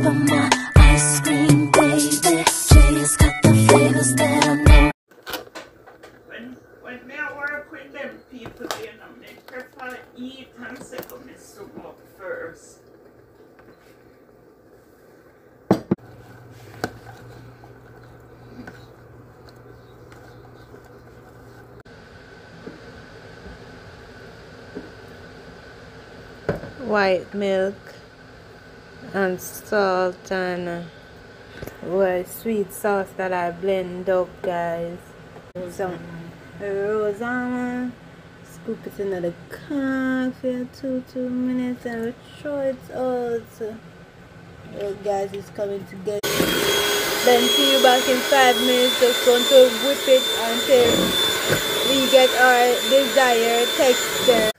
over my ice cream, baby. Jay's got the flavors that I know. When me I work with them people, you know, they prefer eat and settle me soup up first. White milk and salt and sweet sauce that I blend up, guys. Some Raisin. Scoop it into the coffee for 2 minutes and we throw it out. Well, guys, it's coming together. Then see you back in 5 minutes. Just going to whip it until we get our desired texture.